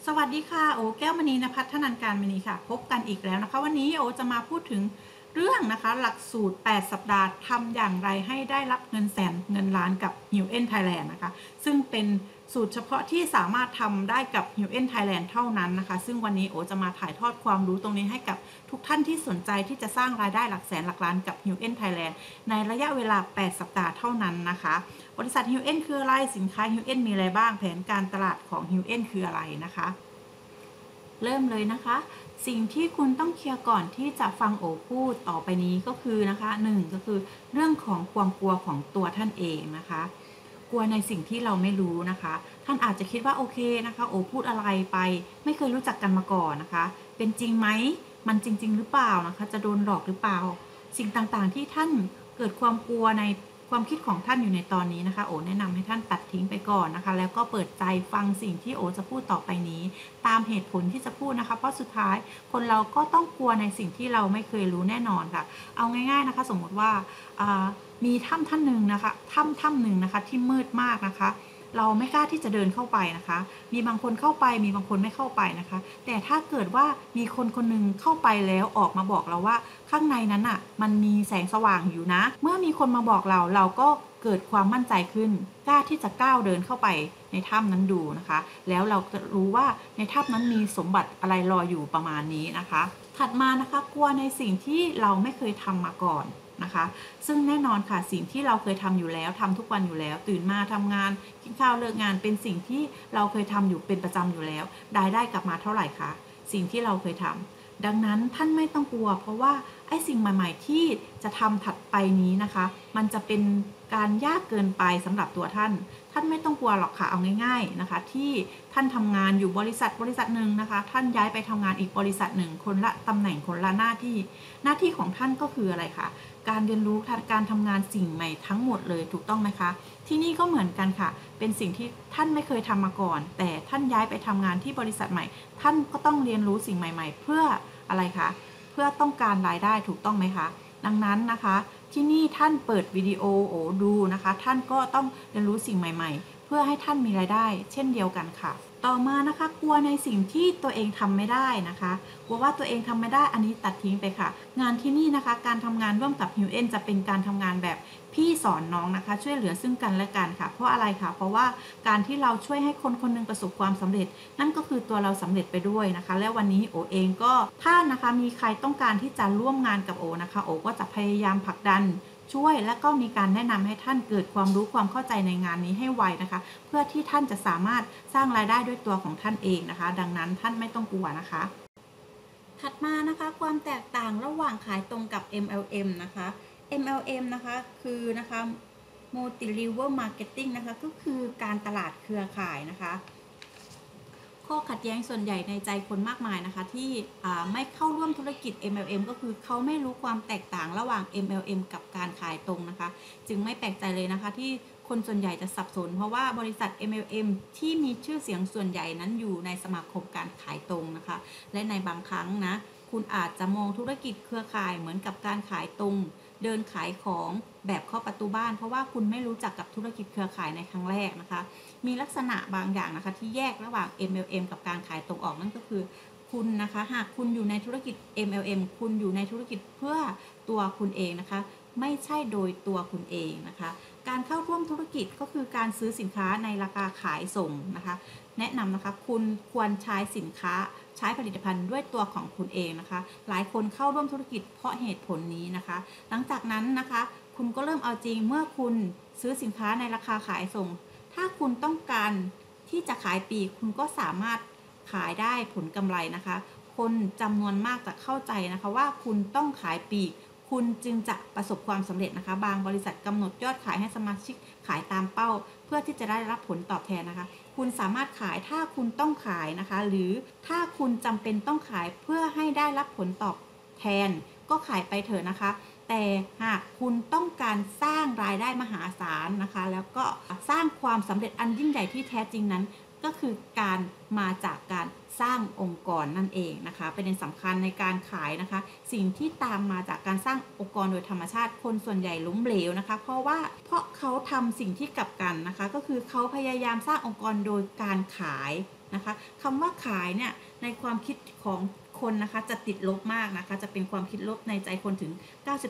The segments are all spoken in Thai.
สวัสดีค่ะโอแก้วมณีนภัทรธนันท์การมณีค่ะพบกันอีกแล้วนะคะวันนี้โอจะมาพูดถึงเรื่องนะคะหลักสูตร8สัปดาห์ทำอย่างไรให้ได้รับเงินแสนเงินล้านกับ Hill N Thailand นะคะซึ่งเป็นสูตรเฉพาะที่สามารถทำได้กับ Hill N Thailand เท่านั้นนะคะซึ่งวันนี้โอจะมาถ่ายทอดความรู้ตรงนี้ให้กับทุกท่านที่สนใจที่จะสร้างรายได้หลักแสนหลักล้านกับ Hill N Thailand ในระยะเวลา8สัปดาห์เท่านั้นนะคะบริษัท Hill N คืออะไรสินค้า Hill N มีอะไรบ้างแผนการตลาดของ Hill N คืออะไรนะคะเริ่มเลยนะคะสิ่งที่คุณต้องเคลียร์ก่อนที่จะฟังโอพูดต่อไปนี้ก็คือนะคะ1ก็คือเรื่องของความกลัวของตัวท่านเองนะคะกลัวในสิ่งที่เราไม่รู้นะคะท่านอาจจะคิดว่าโอเคนะคะโอพูดอะไรไปไม่เคยรู้จักกันมาก่อนนะคะเป็นจริงไหมมันจริงๆหรือเปล่านะคะจะโดนหลอกหรือเปล่าสิ่งต่างๆที่ท่านเกิดความกลัวในความคิดของท่านอยู่ในตอนนี้นะคะโอแนะนำให้ท่านตัดทิ้งไปก่อนนะคะแล้วก็เปิดใจฟังสิ่งที่โอจะพูดต่อไปนี้ตามเหตุผลที่จะพูดนะคะเพราะสุดท้ายคนเราก็ต้องกลัวในสิ่งที่เราไม่เคยรู้แน่นอนค่ะเอาง่ายๆนะคะสมมติว่ามีถ้ำหนึ่งนะคะถ้ำหนึ่งนะคะที่มืดมากนะคะเราไม่กล้าที่จะเดินเข้าไปนะคะมีบางคนเข้าไปมีบางคนไม่เข้าไปนะคะแต่ถ้าเกิดว่ามีคนคนหนึ่งเข้าไปแล้วออกมาบอกเราว่าข้างในนั้นอ่ะมันมีแสงสว่างอยู่นะเมื่อมีคนมาบอกเราก็เกิดความมั่นใจขึ้นกล้าที่จะก้าวเดินเข้าไปในถ้ำนั้นดูนะคะแล้วเราจะรู้ว่าในถ้ำนั้นมีสมบัติอะไรรออยู่ประมาณนี้นะคะถัดมานะคะกลัวในสิ่งที่เราไม่เคยทำมาก่อนนะคะซึ่งแน่นอนค่ะสิ่งที่เราเคยทำอยู่แล้วทำทุกวันอยู่แล้วตื่นมาทำงานกินข้าวเลิกงานเป็นสิ่งที่เราเคยทำอยู่เป็นประจำอยู่แล้วได้กลับมาเท่าไหร่คะสิ่งที่เราเคยทำดังนั้นท่านไม่ต้องกลัวเพราะว่าไอ้สิ่งใหม่ๆที่จะทำถัดไปนี้นะคะมันจะเป็นการยากเกินไปสำหรับตัวท่านไม่ต้องกลัวหรอกค่ะเอาง่ายๆนะคะที่ท่านทำงานอยู่บริษัทหนึ่งนะคะท่านย้ายไปทำงานอีกบริษัทหนึ่งคนละตำแหน่งคนละหน้าที่ของท่านก็คืออะไรคะการเรียนรู้การทำงานสิ่งใหม่ทั้งหมดเลยถูกต้องไหมคะที่นี่ก็เหมือนกันค่ะเป็นสิ่งที่ท่านไม่เคยทำมาก่อนแต่ท่านย้ายไปทำงานที่บริษัทใหม่ท่านก็ต้องเรียนรู้สิ่งใหม่ๆเพื่ออะไรคะเพื่อต้องการรายได้ถูกต้องไหมคะดังนั้นนะคะที่นี่ท่านเปิดวิดีโอดูนะคะท่านก็ต้องเรียนรู้สิ่งใหม่ๆเพื่อให้ท่านมีรายได้เช่นเดียวกันค่ะต่อมานะคะกลัวในสิ่งที่ตัวเองทำไม่ได้นะคะกลัวว่าตัวเองทำไม่ได้อันนี้ตัดทิ้งไปค่ะงานที่นี่นะคะการทำงานร่วมกับ Hill N จะเป็นการทำงานแบบพี่สอนน้องนะคะช่วยเหลือซึ่งกันและกันค่ะเพราะอะไรคะเพราะว่าการที่เราช่วยให้คนคนนึงประสบความสำเร็จนั่นก็คือตัวเราสำเร็จไปด้วยนะคะและวันนี้โอเองก็ถ้านะคะมีใครต้องการที่จะร่วมงานกับโอนะคะโอก็จะพยายามผลักดันช่วยและก็มีการแนะนำให้ท่านเกิดความรู้ความเข้าใจในงานนี้ให้ไวนะคะเพื่อที่ท่านจะสามารถสร้างรายได้ด้วยตัวของท่านเองนะคะดังนั้นท่านไม่ต้องกลัวนะคะถัดมานะคะความแตกต่างระหว่างขายตรงกับ MLM นะคะ MLM นะคะคือนะคะ Multi Level Marketing นะคะก็คือการตลาดเครือข่ายนะคะข้อขัดแย้งส่วนใหญ่ในใจคนมากมายนะคะที่ไม่เข้าร่วมธุรกิจ MLM ก็คือเขาไม่รู้ความแตกต่างระหว่าง MLM กับการขายตรงนะคะจึงไม่แปลกใจเลยนะคะที่คนส่วนใหญ่จะสับสนเพราะว่าบริษัท MLM ที่มีชื่อเสียงส่วนใหญ่นั้นอยู่ในสมาคมการขายตรงนะคะและในบางครั้งนะคุณอาจจะมองธุรกิจเครือข่ายเหมือนกับการขายตรงเดินขายของแบบเข้าประตูบ้านเพราะว่าคุณไม่รู้จักกับธุรกิจเครือข่ายในครั้งแรกนะคะมีลักษณะบางอย่างนะคะที่แยกระหว่าง MLM กับการขายตรงออกนั่นก็คือคุณนะคะหากคุณอยู่ในธุรกิจ MLM คุณอยู่ในธุรกิจเพื่อตัวคุณเองนะคะไม่ใช่โดยตัวคุณเองนะคะการเข้าร่วมธุรกิจก็คือการซื้อสินค้าในราคาขายส่งนะคะแนะนำนะคะคุณควรใช้สินค้าใช้ผลิตภัณฑ์ด้วยตัวของคุณเองนะคะหลายคนเข้าร่วมธุรกิจเพราะเหตุผลนี้นะคะหลังจากนั้นนะคะคุณก็เริ่มเอาจริงเมื่อคุณซื้อสินค้าในราคาขายส่งถ้าคุณต้องการที่จะขายปลีกคุณก็สามารถขายได้ผลกำไรนะคะคนจำนวนมากจะเข้าใจนะคะว่าคุณต้องขายปลีกคุณจึงจะประสบความสำเร็จนะคะบางบริษัทกำหนดยอดขายให้สมาชิกขายตามเป้าเพื่อที่จะได้รับผลตอบแทนนะคะคุณสามารถขายถ้าคุณต้องขายนะคะหรือถ้าคุณจำเป็นต้องขายเพื่อให้ได้รับผลตอบแทนก็ขายไปเถอะนะคะแต่หากคุณต้องการสร้างรายได้มหาศาลนะคะแล้วก็สร้างความสำเร็จอันยิ่งใหญ่ที่แท้จริงนั้นก็คือการมาจากการสร้างองค์กรนั่นเองนะคะประเด็นสำคัญในการขายนะคะสิ่งที่ตามมาจากการสร้างองค์กรโดยธรรมชาติคนส่วนใหญ่ล้มเหลวนะคะเพราะเขาทำสิ่งที่กลับกันนะคะก็คือเขาพยายามสร้างองค์กรโดยการขายนะคะคำว่าขายเนี่ยในความคิดของคนนะคะจะติดลบมากนะคะจะเป็นความคิดลบในใจคนถึง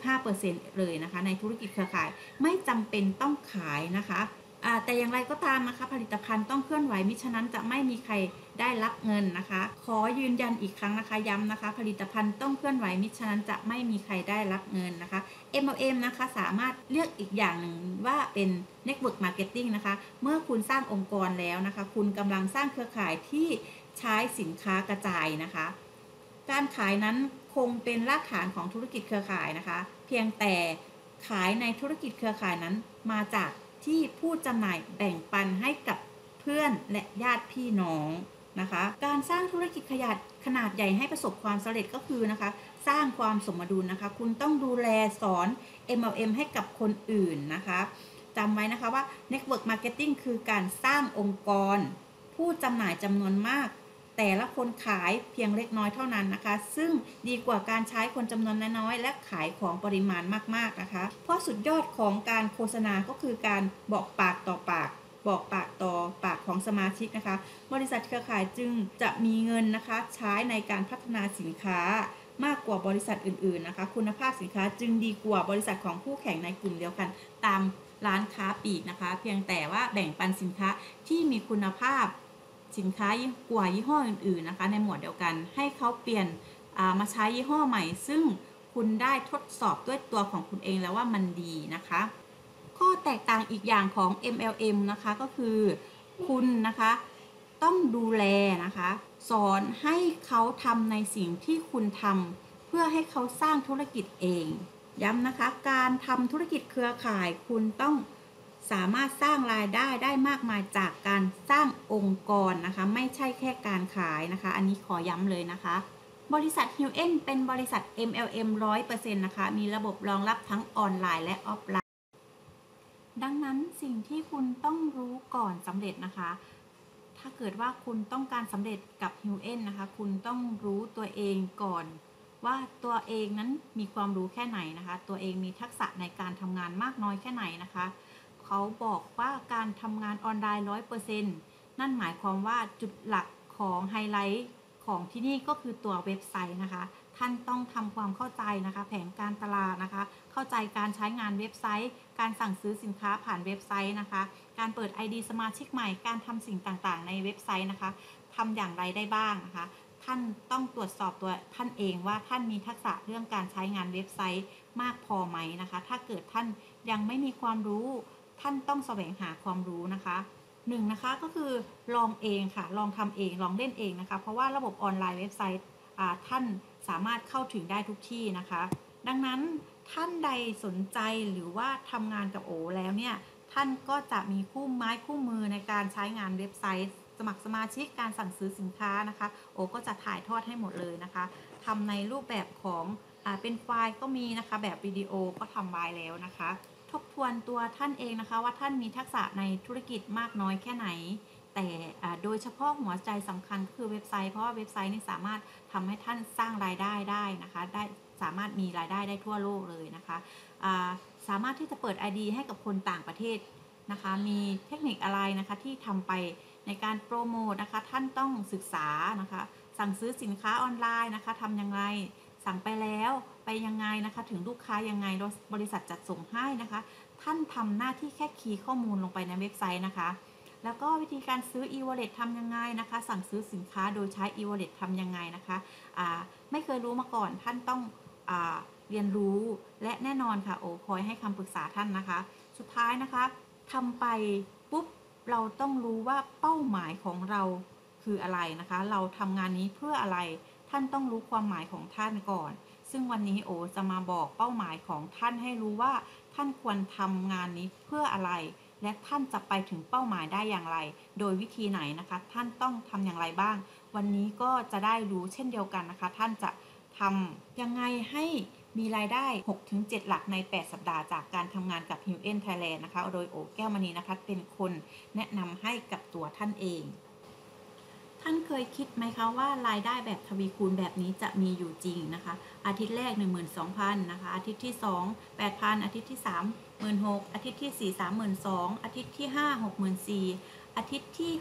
95% เลยนะคะในธุรกิจเครือข่ายไม่จำเป็นต้องขายนะคะแต่อย่างไรก็ตามนะคะผลิตภัณฑ์ต้องเคลื่อนไหวมิฉะนั้นจะไม่มีใครได้รับเงินนะคะขอยืนยันอีกครั้งนะคะย้ำนะคะผลิตภัณฑ์ต้องเคลื่อนไหวมิฉะนั้นจะไม่มีใครได้รับเงินนะคะ MLM นะคะสามารถเรียกอีกอย่างหนึ่งว่าเป็น Network Marketing นะคะเมื่อคุณสร้างองค์กรแล้วนะคะคุณกำลังสร้างเครือข่ายที่ใช้สินค้ากระจายนะคะการขายนั้นคงเป็นรากฐานของธุรกิจเครือข่ายนะคะเพียงแต่ขายในธุรกิจเครือข่ายนั้นมาจากที่ผู้จำหน่ายแบ่งปันให้กับเพื่อนและญาติพี่น้องนะคะการสร้างธุรกิจขนาดใหญ่ให้ประสบความสำเร็จก็คือนะคะสร้างความสมดุลนะคะคุณต้องดูแลสอน MLM ให้กับคนอื่นนะคะจำไว้นะคะว่า Network Marketing คือการสร้างองค์กรผู้จำหน่ายจำนวนมากแต่ละคนขายเพียงเล็กน้อยเท่านั้นนะคะซึ่งดีกว่าการใช้คนจำนวนน้อยๆและขายของปริมาณมากๆนะคะเพราะสุดยอดของการโฆษณาก็คือการบอกปากต่อปากบอกปากต่อปากของสมาชิกนะคะบริษัทเครือข่ายจึงจะมีเงินนะคะใช้ในการพัฒนาสินค้ามากกว่าบริษัทอื่นๆนะคะคุณภาพสินค้าจึงดีกว่าบริษัทของคู่แข่งในกลุ่มเดียวกันตามร้านค้าปลีกนะคะเพียงแต่ว่าแบ่งปันสินค้าที่มีคุณภาพสินค้ากว่ายี่ห้ออื่นๆนะคะในหมวดเดียวกันให้เขาเปลี่ยนมาใช้ยี่ห้อใหม่ซึ่งคุณได้ทดสอบด้วยตัวของคุณเองแล้วว่ามันดีนะคะข้อแตกต่างอีกอย่างของ MLM นะคะก็คือคุณนะคะต้องดูแลนะคะสอนให้เขาทำในสิ่งที่คุณทำเพื่อให้เขาสร้างธุรกิจเองย้ำนะคะการทำธุรกิจเครือข่ายคุณต้องสามารถสร้างรายได้มากมายจากการสร้างองค์กรนะคะไม่ใช่แค่การขายนะคะอันนี้ขอย้ำเลยนะคะบริษัท Huen เป็นบริษัท MLM 100% นะคะมีระบบรองรับทั้งออนไลน์และออฟไลน์ดังนั้นสิ่งที่คุณต้องรู้ก่อนสำเร็จนะคะถ้าเกิดว่าคุณต้องการสำเร็จกับ Huen นะคะคุณต้องรู้ตัวเองก่อนว่าตัวเองนั้นมีความรู้แค่ไหนนะคะตัวเองมีทักษะในการทำงานมากน้อยแค่ไหนนะคะเขาบอกว่าการทำงานออนไลน์ 100% นั่นหมายความว่าจุดหลักของไฮไลท์ของที่นี่ก็คือตัวเว็บไซต์นะคะท่านต้องทำความเข้าใจนะคะแผนการตลาดนะคะเข้าใจการใช้งานเว็บไซต์การสั่งซื้อสินค้าผ่านเว็บไซต์นะคะการเปิด ID สมาชิกใหม่การทำสิ่งต่างๆในเว็บไซต์นะคะทำอย่างไรได้บ้างนะคะท่านต้องตรวจสอบตัวท่านเองว่าท่านมีทักษะเรื่องการใช้งานเว็บไซต์มากพอไหมนะคะถ้าเกิดท่านยังไม่มีความรู้ท่านต้องแสวงหาความรู้นะคะหนึ่งนะคะก็คือลองเองค่ะลองทำเองลองเล่นเองนะคะเพราะว่าระบบออนไลน์เว็บไซต์ท่านสามารถเข้าถึงได้ทุกที่นะคะดังนั้นท่านใดสนใจหรือว่าทำงานกับโอแล้วเนี่ยท่านก็จะมีคู่ไม้คู่มือในการใช้งานเว็บไซต์สมัครสมาชิกการสั่งซื้อสินค้านะคะโอก็จะถ่ายทอดให้หมดเลยนะคะทำในรูปแบบของเป็นไฟล์ก็มีนะคะแบบวิดีโอก็ทำไว้แล้วนะคะทบทวนตัวท่านเองนะคะว่าท่านมีทักษะในธุรกิจมากน้อยแค่ไหนแต่โดยเฉพาะหัวใจสำคัญคือเว็บไซต์เพราะว่าเว็บไซต์นี่สามารถทำให้ท่านสร้างรายได้ได้นะคะได้สามารถมีรายได้ได้ทั่วโลกเลยนะคะสามารถที่จะเปิด ID ให้กับคนต่างประเทศนะคะมีเทคนิคอะไรนะคะที่ทำไปในการโปรโมทนะคะท่านต้องศึกษานะคะสั่งซื้อสินค้าออนไลน์นะคะทำยังไงสั่งไปแล้วไปยังไงนะคะถึงลูกค้ายังไงบริษัทจัดส่งให้นะคะท่านทำหน้าที่แค่คีย์ข้อมูลลงไปในเว็บไซต์นะคะแล้วก็วิธีการซื้อ e-wallet ทำยังไงนะคะสั่งซื้อสินค้าโดยใช้ e-wallet ทำยังไงนะคะไม่เคยรู้มาก่อนท่านต้องเรียนรู้และแน่นอนค่ะโอ้คอยให้คำปรึกษาท่านนะคะสุดท้ายนะคะทำไปปุ๊บเราต้องรู้ว่าเป้าหมายของเราคืออะไรนะคะเราทำงานนี้เพื่ออะไรท่านต้องรู้ความหมายของท่านก่อนซึ่งวันนี้โอจะมาบอกเป้าหมายของท่านให้รู้ว่าท่านควรทำงานนี้เพื่ออะไรและท่านจะไปถึงเป้าหมายได้อย่างไรโดยวิธีไหนนะคะท่านต้องทำอย่างไรบ้างวันนี้ก็จะได้รู้เช่นเดียวกันนะคะท่านจะทำยังไงให้มีรายได้ 6-7 หลักใน 8 สัปดาห์จากการทำงานกับ Huen Thailand นะคะโดยโอแก้วมณีนภัทรเป็นคนแนะนำให้กับตัวท่านเองท่านเคยคิดไหมคะว่ารายได้แบบทวีคูณแบบนี้จะมีอยู่จริงนะคะอาทิตย์แรก 12,000 นะคะอาทิตย์ที่ 2 8,000 อาทิตย์ที่ 3 16,000 อาทิตย์ที่ 4 32,000 อาทิตย์ที่ 5 64,000 อาทิตย์ที่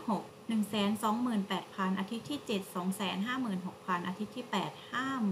128,000 อาทิตย์ที่ 7 256,000 อาทิตย์ที่ 8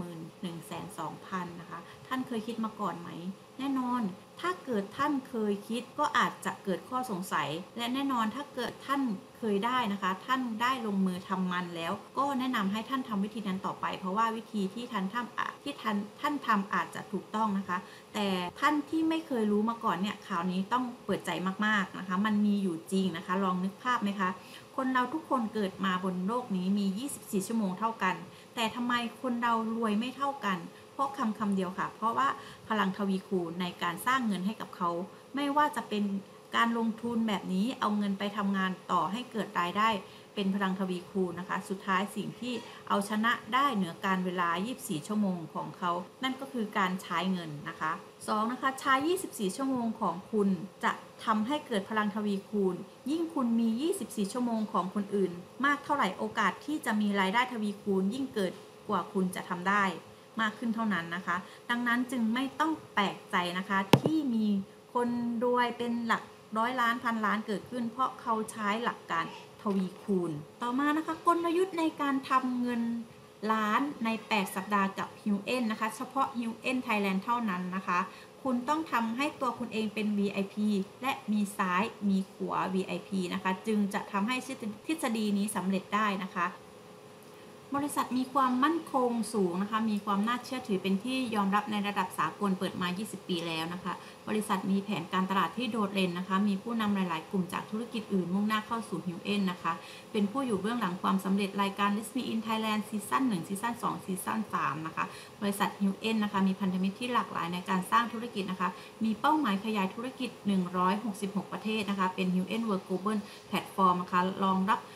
51,200,000 นะคะท่านเคยคิดมาก่อนไหมแน่นอนถ้าเกิดท่านเคยคิดก็อาจจะเกิดข้อสงสัยและแน่นอนถ้าเกิดท่านเคยได้นะคะท่านได้ลงมือทำมันแล้วก็แนะนำให้ท่านทำวิธีนั้นต่อไปเพราะว่าวิธีที่ท่านทำอาจจะถูกต้องนะคะแต่ท่านที่ไม่เคยรู้มาก่อนเนี่ยข่าวนี้ต้องเปิดใจมากๆนะคะมันมีอยู่จริงนะคะลองนึกภาพไหมคะคนเราทุกคนเกิดมาบนโลกนี้มี24ชั่วโมงเท่ากันแต่ทำไมคนเรารวยไม่เท่ากันเพราะคำเดียวค่ะเพราะว่าพลังทวีคูณในการสร้างเงินให้กับเขาไม่ว่าจะเป็นการลงทุนแบบนี้เอาเงินไปทำงานต่อให้เกิดรายได้เป็นพลังทวีคูณนะคะสุดท้ายสิ่งที่เอาชนะได้เหนือการเวลา24ชั่วโมงของเขานั่นก็คือการใช้เงินนะคะ2นะคะใช้24ชั่วโมงของคุณจะทำให้เกิดพลังทวีคูณยิ่งคุณมี24ชั่วโมงของคนอื่นมากเท่าไหร่โอกาสที่จะมีรายได้ทวีคูณยิ่งเกิดกว่าคุณจะทำได้มากขึ้นเท่านั้นนะคะดังนั้นจึงไม่ต้องแปลกใจนะคะที่มีคนรวยเป็นหลักร้อยล้านพันล้านเกิดขึ้นเพราะเขาใช้หลักการทวีคูณต่อมานะคะกลยุทธ์ในการทำเงินล้านใน8สัปดาห์กับ HUEN นะคะเฉพาะ HUEN Thailand เท่านั้นนะคะคุณต้องทำให้ตัวคุณเองเป็น VIP และมีซ้ายมีขวา VIP นะคะจึงจะทำให้ทฤษฎีนี้สำเร็จได้นะคะบริษัทมีความมั่นคงสูงนะคะมีความน่าเชื่อถือเป็นที่ยอมรับในระดับสากลเปิดมา20ปีแล้วนะคะบริษัทมีแผนการตลาดที่โดดเด่นนะคะมีผู้นำหลายๆกลุ่มจากธุรกิจอื่นมุ่งหน้าเข้าสู่ HUEN นะคะเป็นผู้อยู่เบื้องหลังความสำเร็จรายการ List Me in Thailand ซีซั่น1ซีซั่น2ซีซั่น3นะคะบริษัท HUEN นะคะมีพันธมิตรที่หลากหลายในการสร้างธุรกิจนะคะมีเป้าหมายขยายธุรกิจ166ประเทศนะคะเป็น HUEN World Global Platform นะคะรองรับ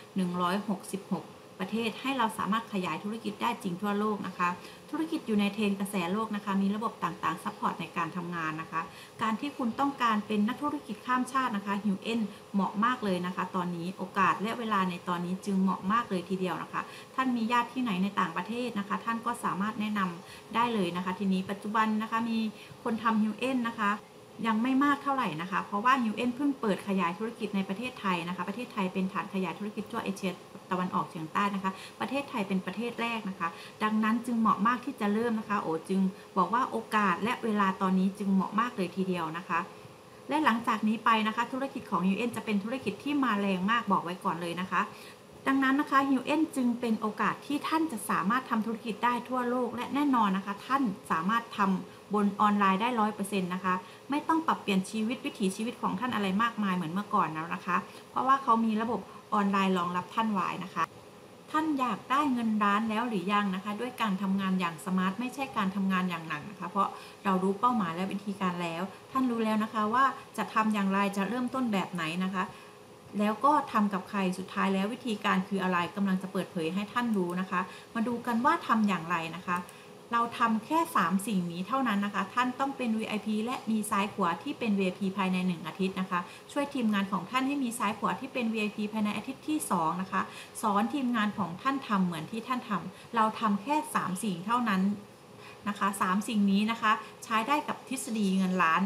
166ประเทศให้เราสามารถขยายธุรกิจได้จริงทั่วโลกนะคะธุรกิจอยู่ในเทรนกระแสโลกนะคะมีระบบต่างๆซัพพอร์ตในการทำงานนะคะการที่คุณต้องการเป็นนักธุรกิจข้ามชาตินะคะ HUEN เหมาะมากเลยนะคะตอนนี้โอกาสและเวลาในตอนนี้จึงเหมาะมากเลยทีเดียวนะคะท่านมีญาติที่ไหนในต่างประเทศนะคะท่านก็สามารถแนะนำได้เลยนะคะทีนี้ปัจจุบันนะคะมีคนทำ HUEN นะคะยังไม่มากเท่าไหร่นะคะเพราะว่า HUEN เพิ่งเปิดขยายธุรกิจในประเทศไทยนะคะประเทศไทยเป็นฐานขยายธุรกิจทั่วเอเชียตะวันออกเฉียงใต้นะคะประเทศไทยเป็นประเทศแรกนะคะดังนั้นจึงเหมาะมากที่จะเริ่มนะคะโอ้จึงบอกว่าโอกาสและเวลาตอนนี้จึงเหมาะมากเลยทีเดียวนะคะและหลังจากนี้ไปนะคะธุรกิจของ HUEN จะเป็นธุรกิจที่มาแรงมากบอกไว้ก่อนเลยนะคะดังนั้นนะคะ HUEN จึงเป็นโอกาสที่ท่านจะสามารถทำธุรกิจได้ทั่วโลกและแน่นอนนะคะท่านสามารถทำบนออนไลน์ได้ 100% นะคะไม่ต้องปรับเปลี่ยนวิถีชีวิตของท่านอะไรมากมายเหมือนเมื่อก่อนแล้วนะคะเพราะว่าเขามีระบบออนไลน์รองรับท่านไว้นะคะท่านอยากได้เงินล้านแล้วหรือยังนะคะด้วยการทำงานอย่างสมาร์ทไม่ใช่การทำงานอย่างหนักนะคะเพราะเรารู้เป้าหมายและวิธีการแล้วท่านรู้แล้วนะคะว่าจะทำอย่างไรจะเริ่มต้นแบบไหนนะคะแล้วก็ทำกับใครสุดท้ายแล้ววิธีการคืออะไรกำลังจะเปิดเผยให้ท่านรู้นะคะมาดูกันว่าทำอย่างไรนะคะเราทำแค่3สิ่งนี้เท่านั้นนะคะท่านต้องเป็น VIP และมีซ้ายขวาที่เป็น VIP ภายใน1อาทิตย์นะคะช่วยทีมงานของท่านให้มีซ้ายขวาที่เป็น VIP ภายในอาทิตย์ที่2นะคะสอนทีมงานของท่านทำเหมือนที่ท่านทำเราทำแค่3สิ่งเท่านั้นนะคะ3สิ่งนี้นะคะใช้ได้กับทฤษฎีเงินล้าน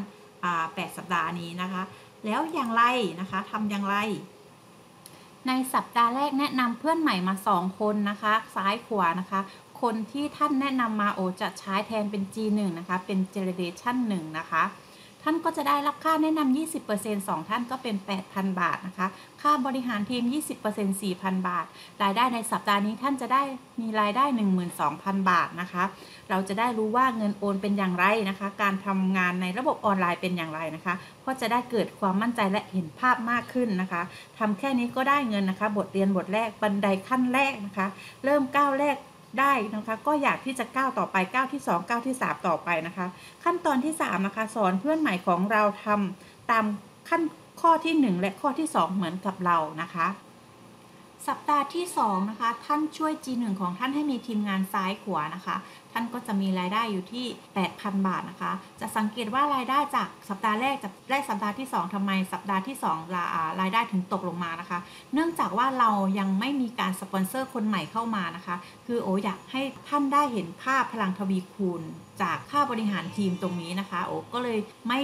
8สัปดาห์นี้นะคะแล้วอย่างไรนะคะทำอย่างไรในสัปดาห์แรกแนะนำเพื่อนใหม่มา2คนนะคะซ้ายขวานะคะคนที่ท่านแนะนำมาโอจะใช้แทนเป็น G1 นะคะเป็น Generation 1นะคะท่านก็จะได้รับค่าแนะนำ 20% 2 ท่านก็เป็น 8,000 บาทนะคะค่าบริหารทีม 20% 4,000 บาทรายได้ในสัปดาห์นี้ท่านจะได้มีรายได้ 12,000 บาทนะคะเราจะได้รู้ว่าเงินโอนเป็นอย่างไรนะคะการทำงานในระบบออนไลน์เป็นอย่างไรนะคะก็จะได้เกิดความมั่นใจและเห็นภาพมากขึ้นนะคะทำแค่นี้ก็ได้เงินนะคะบทเรียนบทแรกบันไดขั้นแรกนะคะเริ่มก้าวแรกได้นะคะก็อยากที่จะก้าวต่อไปก้าวที่2ก้าวที่3ต่อไปนะคะขั้นตอนที่3นะคะสอนเพื่อนใหม่ของเราทำตามขั้นข้อที่1และข้อที่2เหมือนกับเรานะคะสัปดาห์ที่2นะคะท่านช่วย G1 ของท่านให้มีทีมงานซ้ายขวานะคะท่านก็จะมีรายได้อยู่ที่ 8,000 บาทนะคะจะสังเกตว่ารายได้จากสัปดาห์แรกจากได้สัปดาห์ที่2ทำไมสัปดาห์ที่2รายได้ถึงตกลงมานะคะเนื่องจากว่าเรายังไม่มีการสปอนเซอร์คนใหม่เข้ามานะคะคือโออยากให้ท่านได้เห็นภาพพลังทวีคูณจากค่าบริหารทีมตรงนี้นะคะโอก็เลยไม่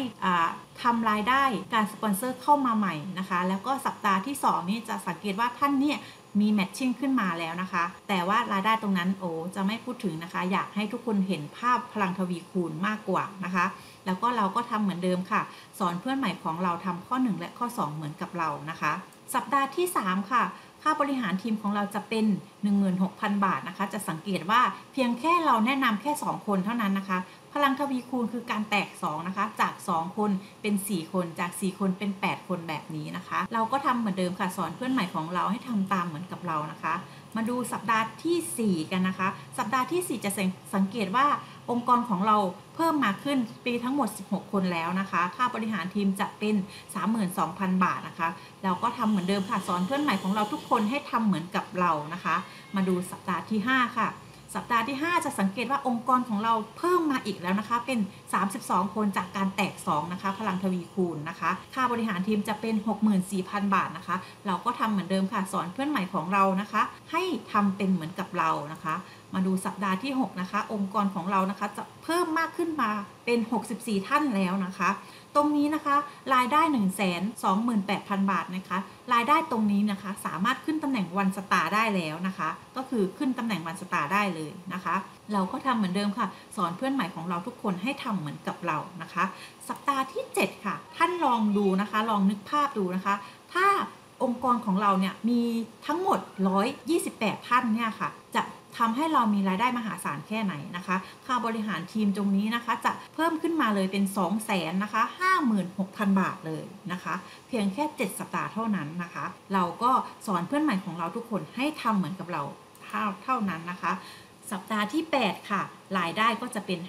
ทำรายได้การสปอนเซอร์เข้ามาใหม่นะคะแล้วก็สัปดาห์ที่2นี้จะสังเกตว่าท่านเนี่ยมีแมทชิ่งขึ้นมาแล้วนะคะแต่ว่ารายได้ตรงนั้นโอจะไม่พูดถึงนะคะอยากให้ทุกคนเห็นภาพพลังทวีคูณมากกว่านะคะแล้วก็เราก็ทำเหมือนเดิมค่ะสอนเพื่อนใหม่ของเราทำข้อ1และข้อ2เหมือนกับเรานะคะสัปดาห์ที่3ค่ะค่าบริหารทีมของเราจะเป็น 16,000 บาทนะคะจะสังเกตว่าเพียงแค่เราแนะนำแค่2คนเท่านั้นนะคะพลังทวีคูณคือการแตก2นะคะจาก2คนเป็น4คนจาก4คนเป็น8คนแบบนี้นะคะเราก็ทำเหมือนเดิมค่ะสอนเพื่อนใหม่ของเราให้ทำตามเหมือนกับเรานะคะมาดูสัปดาห์ที่4กันนะคะสัปดาห์ที่4จะสังเกตว่าองค์กรของเราเพิ่มมาขึ้นปีทั้งหมด16คนแล้วนะคะค่าบริหารทีมจะเป็น 32,000 บาทนะคะเราก็ทำเหมือนเดิมค่ะสอนเพื่อนใหม่ของเราทุกคนให้ทำเหมือนกับเรานะคะมาดูสัปดาห์ที่5ค่ะสัปดาห์ที่5จะสังเกตว่าองค์กรของเราเพิ่มมาอีกแล้วนะคะเป็น32คนจากการแตก2นะคะพลังทวีคูณนะคะค่าบริหารทีมจะเป็น 64,000 บาทนะคะเราก็ทำเหมือนเดิมค่ะสอนเพื่อนใหม่ของเรานะคะให้ทำเป็นเหมือนกับเรานะคะมาดูสัปดาห์ที่6นะคะองค์กรของเรานะคะจะเพิ่มมากขึ้นมาเป็น64ท่านแล้วนะคะตรงนี้นะคะรายได้ 128,000 บาทนะคะรายได้ตรงนี้นะคะสามารถขึ้นตำแหน่งวันสตาร์ได้แล้วนะคะก็คือขึ้นตำแหน่งวันสตาร์ได้เลยนะคะเราก็ทำเหมือนเดิมค่ะสอนเพื่อนใหม่ของเราทุกคนให้ทำเหมือนกับเรานะคะสัปดาห์ที่7ค่ะท่านลองดูนะคะลองนึกภาพดูนะคะถ้าองค์กรของเราเนี่ยมีทั้งหมด128ท่านเนี่ยค่ะจะทำให้เรามีรายได้มหาศาลแค่ไหนนะคะค่าบริหารทีมตรงนี้นะคะจะเพิ่มขึ้นมาเลยเป็น 200,000 นะคะ 56,000 บาทเลยนะคะเพียงแค่7สัปดาห์เท่านั้นนะคะเราก็สอนเพื่อนใหม่ของเราทุกคนให้ทำเหมือนกับเราเท่านั้นนะคะสัปดาห์ที่8ค่ะรายได้ก็จะเป็น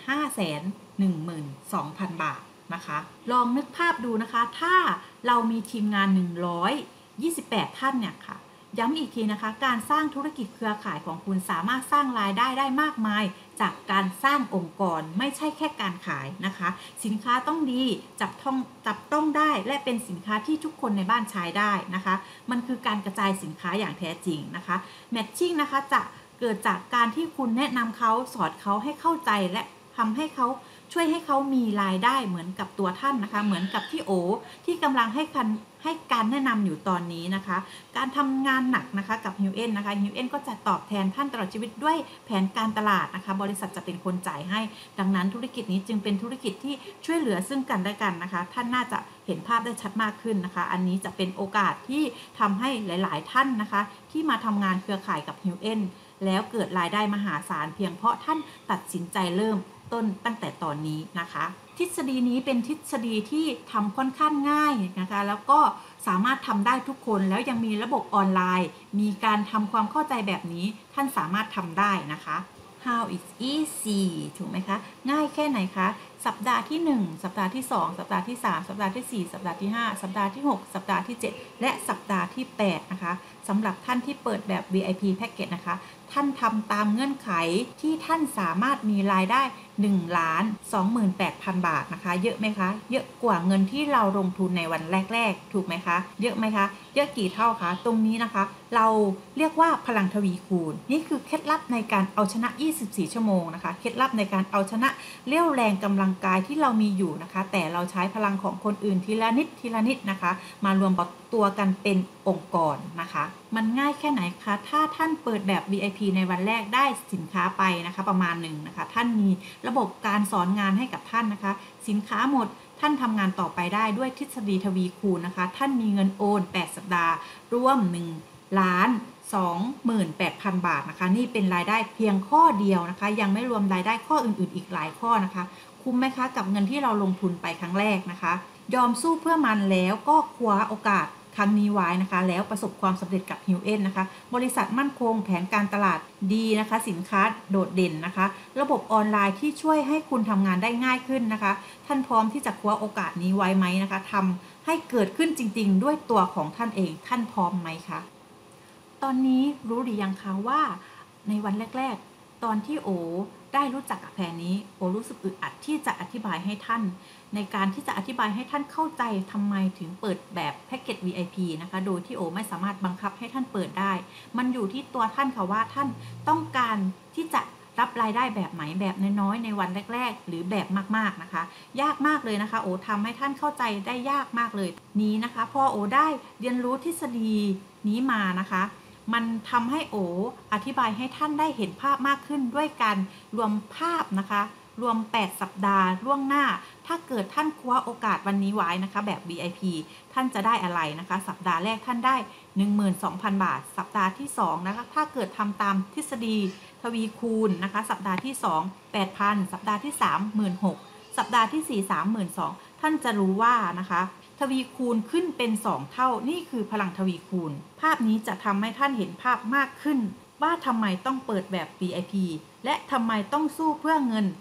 512,000 บาทนะคะลองนึกภาพดูนะคะถ้าเรามีทีมงาน128ท่านเนี่ยค่ะย้ำอีกทีนะคะการสร้างธุรกิจเครือข่ายของคุณสามารถสร้างรายได้ได้มากมายจากการสร้างองค์กรไม่ใช่แค่การขายนะคะสินค้าต้องดีจับต้องได้และเป็นสินค้าที่ทุกคนในบ้านใช้ได้นะคะมันคือการกระจายสินค้าอย่างแท้จริงนะคะแมทชิ่งนะคะจะเกิดจากการที่คุณแนะนำเขาสอนเขาให้เข้าใจและทำให้เขาช่วยให้เขามีรายได้เหมือนกับตัวท่านนะคะเหมือนกับที่โอที่กำลังให้การแนะนำอยู่ตอนนี้นะคะการทำงานหนักนะคะกับฮิวเอ็นนะคะฮิวเอ็นก็จะตอบแทนท่านตลอดชีวิตด้วยแผนการตลาดนะคะบริษัทจะเป็นคนจ่ายให้ดังนั้นธุรกิจนี้จึงเป็นธุรกิจที่ช่วยเหลือซึ่งกันและกันนะคะท่านน่าจะเห็นภาพได้ชัดมากขึ้นนะคะอันนี้จะเป็นโอกาสที่ทำให้หลายๆท่านนะคะที่มาทำงานเครือข่ายกับฮิวเอ็นแล้วเกิดรายได้มหาศาลเพียงเพราะท่านตัดสินใจเริ่มต้นตั้งแต่ตอนนี้นะคะทฤษฎีนี้เป็นทฤษฎีที่ทำค่อนข้างง่ายนะคะแล้วก็สามารถทำได้ทุกคนแล้วยังมีระบบออนไลน์มีการทำความเข้าใจแบบนี้ท่านสามารถทำได้นะคะ How is easy ถูกไหมคะง่ายแค่ไหนคะสัปดาห์ที่1สัปดาห์ที่2สัปดาห์ที่3สัปดาห์ที่4สัปดาห์ที่5สัปดาห์ที่6สัปดาห์ที่7และสัปดาห์ที่8นะคะสำหรับท่านที่เปิดแบบ VIP Package นะคะท่านทำตามเงื่อนไขที่ท่านสามารถมีรายได้1,28,000 บาทนะคะเยอะไหมคะเยอะกว่าเงินที่เราลงทุนในวันแรกๆถูกไหมคะเยอะไหมคะเยอะกี่เท่าคะตรงนี้นะคะเราเรียกว่าพลังทวีคูณนี่คือเคล็ดลับในการเอาชนะ24ชั่วโมงนะคะเคล็ดลับในการเอาชนะเรี่ยวแรงกำลังกายที่เรามีอยู่นะคะแต่เราใช้พลังของคนอื่นทีละนิดนะคะมารวมตัวกันเป็นองค์กรนะคะมันง่ายแค่ไหนคะถ้าท่านเปิดแบบ VIP ในวันแรกได้สินค้าไปนะคะประมาณหนึ่งนะคะท่านมีระบบการสอนงานให้กับท่านนะคะสินค้าหมดท่านทำงานต่อไปได้ด้วยทฤษฎีทวีคูณนะคะท่านมีเงินโอน8สัปดาห์รวม1,28,000 บาทนะคะนี่เป็นรายได้เพียงข้อเดียวนะคะยังไม่รวมรายได้ข้ออื่นๆอีกหลายข้อนะคะคุ้มไหมคะกับเงินที่เราลงทุนไปครั้งแรกนะคะยอมสู้เพื่อมันแล้วก็คว้าโอกาสครั้งนี้ไว้นะคะแล้วประสบความสำเร็จกับฮิวเอ็นนะคะบริษัทมั่นคงแผนการตลาดดีนะคะสินค้าโดดเด่นนะคะระบบออนไลน์ที่ช่วยให้คุณทำงานได้ง่ายขึ้นนะคะท่านพร้อมที่จะคว้าโอกาสนี้ไว้ไหมนะคะทำให้เกิดขึ้นจริงๆด้วยตัวของท่านเองท่านพร้อมไหมคะตอนนี้รู้หรือยังคะว่าในวันแรกๆตอนที่โอได้รู้จักกับแผนนี้โอรู้สึกอึดอัดที่จะอธิบายให้ท่านในการที่จะอธิบายให้ท่านเข้าใจทำไมถึงเปิดแบบแพ็กเกจ VIP นะคะโดยที่โอไม่สามารถบังคับให้ท่านเปิดได้มันอยู่ที่ตัวท่านค่ะว่าท่านต้องการที่จะรับรายได้แบบไหนแบบน้อยๆในวันแรกๆหรือแบบมากๆนะคะยากมากเลยนะคะโอทำให้ท่านเข้าใจได้ยากมากเลยนี้นะคะพอโอได้เรียนรู้ทฤษฎีนี้มานะคะมันทำให้โออธิบายให้ท่านได้เห็นภาพมากขึ้นด้วยการรวมภาพนะคะรวม8สัปดาห์ล่วงหน้าถ้าเกิดท่านคว้าโอกาสวันนี้ไว้นะคะแบบ VIP ท่านจะได้อะไรนะคะสัปดาห์แรกท่านได้ 12,000 บาทสัปดาห์ที่2นะคะถ้าเกิดทำตามทฤษฎีทวีคูณนะคะสัปดาห์ที่2 8,000 สัปดาห์ที่3 16,000 สัปดาห์ที่4 32,000ท่านจะรู้ว่านะคะทวีคูณขึ้นเป็น2เท่านี่คือพลังทวีคูณภาพนี้จะทำให้ท่านเห็นภาพมากขึ้นว่าทำไมต้องเปิดแบบ VIP และทำไมต้องสู้เพื่อเงิน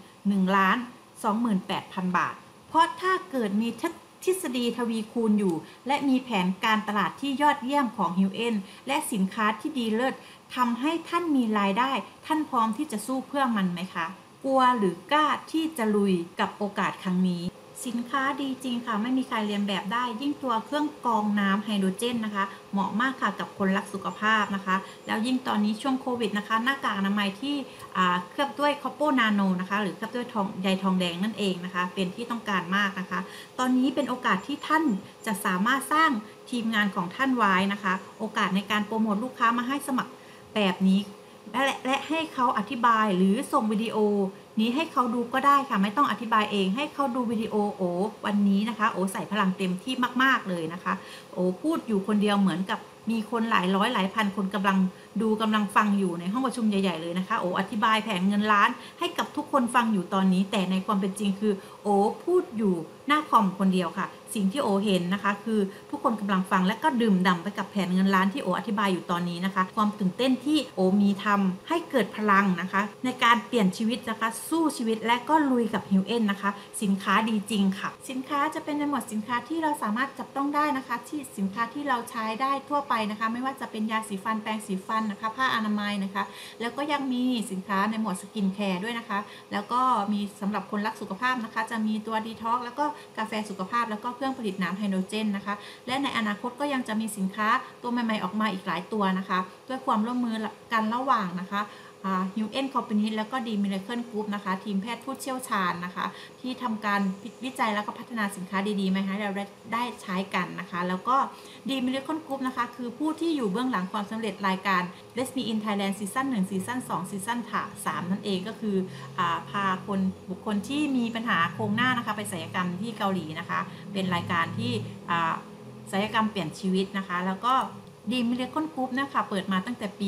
1,28,000 บาทเพราะถ้าเกิดมีทฤษฎีทวีคูณอยู่และมีแผนการตลาดที่ยอดเยี่ยมของฮิวเอ็นและสินค้าที่ดีเลิศทำให้ท่านมีรายได้ท่านพร้อมที่จะสู้เพื่อมันไหมคะกลัวหรือกล้าที่จะลุยกับโอกาสครั้งนี้สินค้าดีจริงค่ะไม่มีใครเรียนแบบได้ยิ่งตัวเครื่องกรองน้ำไฮโดรเจนนะคะเหมาะมากค่ะกับคนรักสุขภาพนะคะแล้วยิ่งตอนนี้ช่วงโควิดนะคะหน้ากากอนามัยที่เคลือบด้วยคอปโปนาโนนะคะหรือเคลือบด้วยใยทองแดงนั่นเองนะคะเป็นที่ต้องการมากนะคะตอนนี้เป็นโอกาสที่ท่านจะสามารถสร้างทีมงานของท่านไว้นะคะโอกาสในการโปรโมทลูกค้ามาให้สมัครแบบนี้และให้เขาอธิบายหรือส่งวิดีโอนี้ให้เขาดูก็ได้ค่ะไม่ต้องอธิบายเองให้เขาดูวิดีโอโอวันนี้นะคะโอใส่พลังเต็มที่มากๆเลยนะคะโอพูดอยู่คนเดียวเหมือนกับมีคนหลายร้อยหลายพันคนกำลังดูกำลังฟังอยู่ในห้องประชุมใหญ่ๆเลยนะคะโออธิบายแผนเงินล้านให้กับทุกคนฟังอยู่ตอนนี้แต่ในความเป็นจริงคือโอพูดอยู่หน้าคอมคนเดียวค่ะสิ่งที่โอเห็นนะคะคือทุกคนกำลังฟังและก็ดื่มด่ำไปกับแผนเงินล้านที่โออธิบายอยู่ตอนนี้นะคะความตื่นเต้นที่โอมีทำให้เกิดพลังนะคะในการเปลี่ยนชีวิตนะคะสู้ชีวิตและก็ลุยกับฮิวเอ็นนะคะสินค้าดีจริงค่ะสินค้าจะเป็นในหมวดสินค้าที่เราสามารถจับต้องได้นะคะที่สินค้าที่เราใช้ได้ทั่วไปนะคะไม่ว่าจะเป็นยาสีฟันแปรงสีฟันนะคะผ้าอนามัยนะคะแล้วก็ยังมีสินค้าในหมวดสกินแคร์ด้วยนะคะแล้วก็มีสำหรับคนรักสุขภาพนะคะจะมีตัวดีท็อกแล้วก็กาแฟสุขภาพแล้วก็เครื่องผลิตน้ำไฮโดรเจนนะคะและในอนาคตก็ยังจะมีสินค้าตัวใหม่ๆออกมาอีกหลายตัวนะคะด้วยความร่วมมือกันระหว่างนะคะฮิวเอ็นคอมพานีแล้วก็ดีมิราเคิลกรุ๊ปนะคะทีมแพทย์ผู้เชี่ยวชาญนะคะที่ทำการวิจัยแล้วก็พัฒนาสินค้าดีๆมาให้เราได้ใช้กันนะคะแล้วก็ดีมิราเคิลกรุ๊ปนะคะคือผู้ที่อยู่เบื้องหลังความสำเร็จรายการ Let's Me in Thailand ซีซั่น1ซีซั่น2ซีซั่น3นั่นเองก็คือพาบุคคลที่มีปัญหาโครงหน้านะคะไปศัลยกรรมที่เกาหลีนะคะเป็นรายการที่ศัลยกรรมเปลี่ยนชีวิตนะคะแล้วก็ดีมิราเคิลกรุ๊ปนะคะเปิดมาตั้งแต่ปี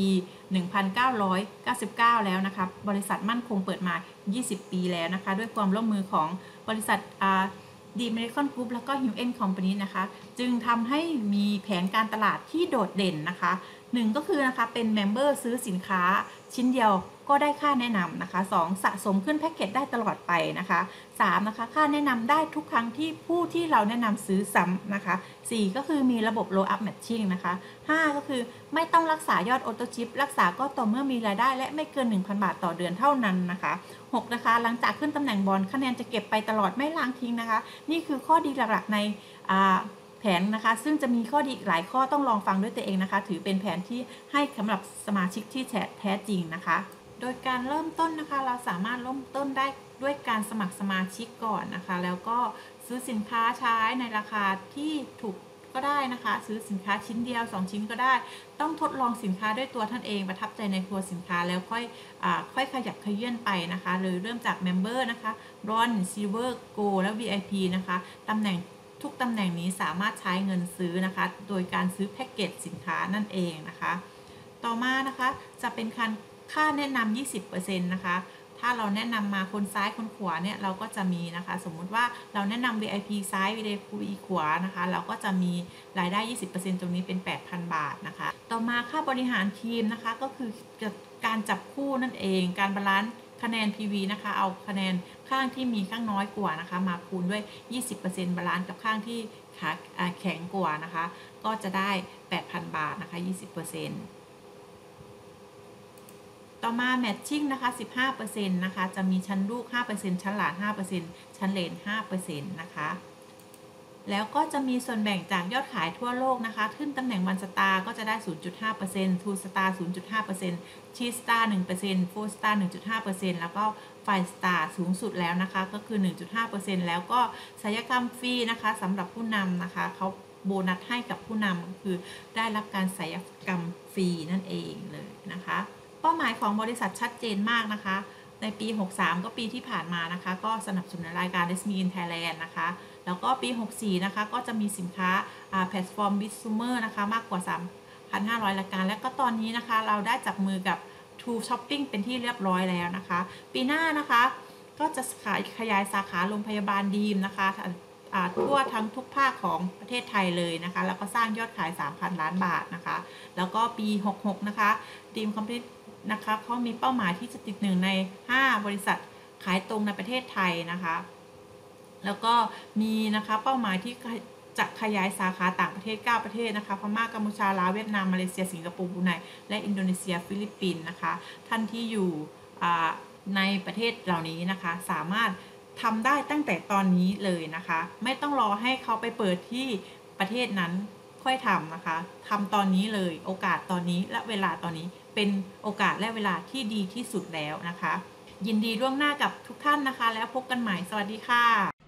1999 แล้วนะคะบริษัทมั่นคงเปิดมา 20 ปีแล้วนะคะด้วยความร่วมมือของบริษัทดีมิราเคิลกรุ๊ปแล้วก็ฮิวเอ็นคอมพานีนะคะจึงทำให้มีแผนการตลาดที่โดดเด่นนะคะ1ก็คือนะคะเป็นเมมเบอร์ซื้อสินค้าชิ้นเดียวก็ได้ค่าแนะนำนะคะ2สะสมขึ้นแพ็กเกจได้ตลอดไปนะคะ3นะคะค่าแนะนำได้ทุกครั้งที่ผู้ที่เราแนะนำซื้อซ้ำนะคะ4ก็คือมีระบบ roll up matching นะคะ5ก็คือไม่ต้องรักษายอดออโต้ชิปรักษาก็ต่อเมื่อมีรายได้และไม่เกิน 1,000 บาทต่อเดือนเท่านั้นนะคะ6นะคะหลังจากขึ้นตำแหน่งบอลคะแนนจะเก็บไปตลอดไม่ล้างทิ้งนะคะนี่คือข้อดีหลักๆในแผนนะคะซึ่งจะมีข้อดีหลายข้อต้องลองฟังด้วยตัวเองนะคะถือเป็นแผนที่ให้สำหรับสมาชิกที่แท้จริงนะคะโดยการเริ่มต้นนะคะเราสามารถเริ่มต้นได้ด้วยการสมัครสมาชิกก่อนนะคะแล้วก็ซื้อสินค้าใช้ในราคาที่ถูกก็ได้นะคะซื้อสินค้าชิ้นเดียว2ชิ้นก็ได้ต้องทดลองสินค้าด้วยตัวท่านเองประทับใจในตัวสินค้าแล้วค่อยขยับขยื่นไปนะคะเลยเริ่มจากเมมเบอร์นะคะบรอนซ์ซิลเวอร์โกลด์และ VIP นะคะตำแหน่งทุกตำแหน่งนี้สามารถใช้เงินซื้อนะคะโดยการซื้อแพ็กเกจสินค้านั่นเองนะคะต่อมานะคะจะเป็นค่าแนะนำ 20% นะคะถ้าเราแนะนำมาคนซ้ายคนขวาเนี่ยเราก็จะมีนะคะสมมุติว่าเราแนะนำ VIP ซ้าย VIP ขวานะคะเราก็จะมีรายได้ 20% ตรงนี้เป็น 8,000 บาทนะคะต่อมาค่าบริหารทีมนะคะก็คือการจับคู่นั่นเองการบาลานซ์คะแนน PV นะคะเอาคะแนนข้างที่มีข้างน้อยกว่านะคะมาคูณด้วย 20% บาลานซ์กับข้างที่แข็งกว่านะคะก็จะได้ 8,000 บาทนะคะ 20%ต่อมาแมทชิ่งนะคะ 15% นะคะจะมีชั้นลูก 5% ชั้นหลาน 5% ชั้นเลน 5% นะคะแล้วก็จะมีส่วนแบ่งจากยอดขายทั่วโลกนะคะขึ้นตำแหน่งวันสตาร์ก็จะได้ 0.5% ทูสตาร์ 0.5% ชีสตาร์ 1% โฟร์สตาร์ 1.5% แล้วก็ไฟสตาร์สูงสุดแล้วนะคะก็คือ 1.5% แล้วก็ศัลยกรรมฟรีนะคะสำหรับผู้นำนะคะเขาโบนัสให้กับผู้นำคือได้รับการศัลยกรรมฟรีนั่นเองเลยนะคะเป้าหมายของบริษัทชัดเจนมากนะคะในปี 63 ก็ปีที่ผ่านมานะคะก็สนับสนุนรายการ Let's Meet in Thailand นะคะแล้วก็ปี 64 นะคะก็จะมีสินค้าแพลตฟอร์ม Bitsumer นะคะมากกว่า 3,500 รายการและก็ตอนนี้นะคะเราได้จับมือกับ True Shopping เป็นที่เรียบร้อยแล้วนะคะปีหน้านะคะก็จะขยายสาขาโรงพยาบาลดีมนะคะทั่วทั้งทุกภาคของประเทศไทยเลยนะคะแล้วก็สร้างยอดขาย 3,000 ล้านบาทนะคะแล้วก็ปี 66 นะคะดีมคอมพลีทนะคะเขามีเป้าหมายที่จะติดหนึ่งใน 5 บริษัทขายตรงในประเทศไทยนะคะแล้วก็มีนะคะเป้าหมายที่จะขยายสาขาต่างประเทศ 9 ประเทศนะคะพม่ากัมพูชาลาวเวียดนามมาเลเซียสิงคโปร์บรูไนและอินโดนีเซียฟิลิปปินส์นะคะท่านที่อยู่ในประเทศเหล่านี้นะคะสามารถทำได้ตั้งแต่ตอนนี้เลยนะคะไม่ต้องรอให้เขาไปเปิดที่ประเทศนั้นค่อยทำนะคะทำตอนนี้เลยโอกาสตอนนี้และเวลาตอนนี้เป็นโอกาสและเวลาที่ดีที่สุดแล้วนะคะยินดีล่วงหน้ากับทุกท่านนะคะแล้วพบกันใหม่สวัสดีค่ะ